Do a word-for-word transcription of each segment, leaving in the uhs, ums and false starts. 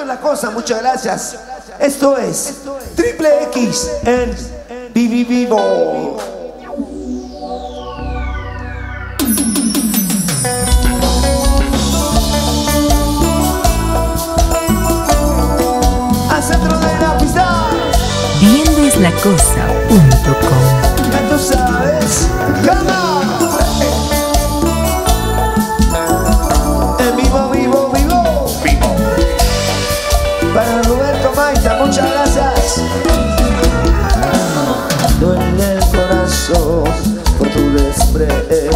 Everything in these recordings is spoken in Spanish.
es la cosa, muchas gracias. Esto es Triple X en Vivi Vivo. Al centro de la pista. Viendo es la cosa punto com. Ya tú sabes, ¡cama! En vivo, vivo, vivo, vivo. Para Roberto Maita, muchas gracias. Duele el corazón por tu desprecio.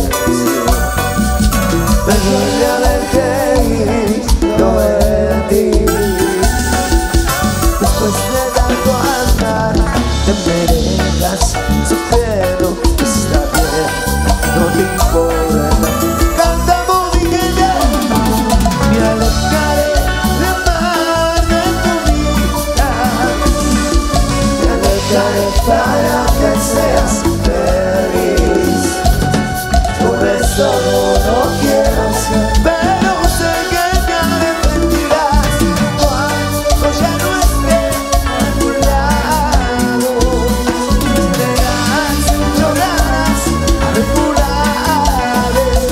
Me duele haber creído en ti. Después de tanto andar, te meregas sufriendo. Está bien, no te importa. Cantamos y que ya me alejaré de amar de tu vida. Me alejaré para que seas feliz. Por eso no quiero ser, pero sé que te arrepentirás cuando ya no esté a tu lado. Verás, llorarás, recularás.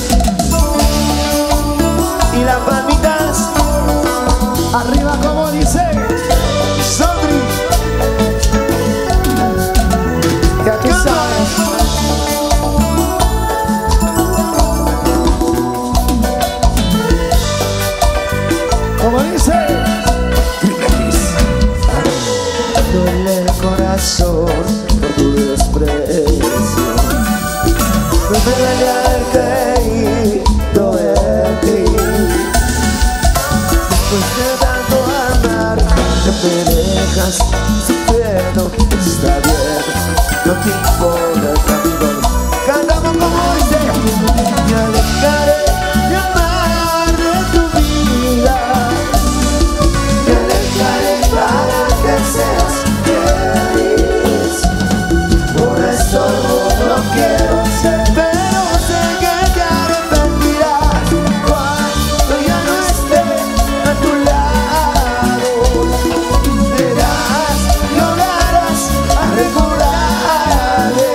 Y las palmitas arriba como dice Sondri. Ya tú sabes. Como dice Triple X. Duele el corazón por tu desprecio. No me duele haber creído en ti. Después de tanto andar, te dejas sufriendo. Está bien, no te importa, amigo. Cantamos como dice. Me alejaré de amar de tu vida. Me alejaré para que seas feliz. Por eso no quiero ser, pero sé que te arrepentirás cuando ya no esté a tu lado. Verás, llorarás, recordaré.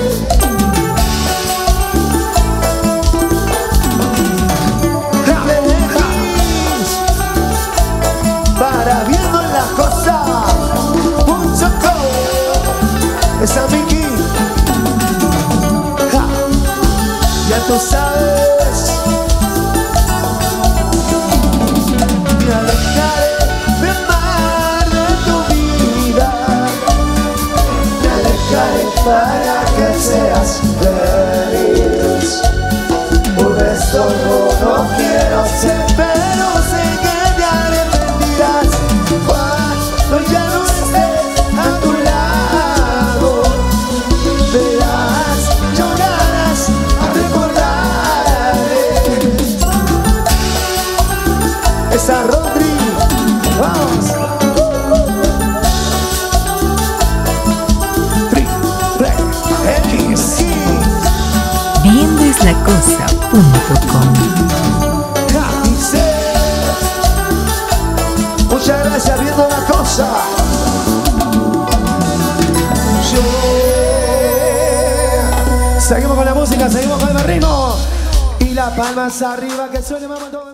Para viendo la cosa punto com. Es a Miki. Ja. Ya tú sabes. Me alejaré de amar de tu vida. Me alejaré para que seas feliz. Por eso no, no quiero ser, pero sé que te arrepentirás cuando ya no esté a tu lado. Verás, llorarás, recordaré. Esa Rodri, vamos. Triple X. Viendo es la cosa punto com. Muchas gracias, viendo la cosa. Yeah. Seguimos con la música, seguimos con el ritmo. Y las palmas arriba, que suene, mamá, todo.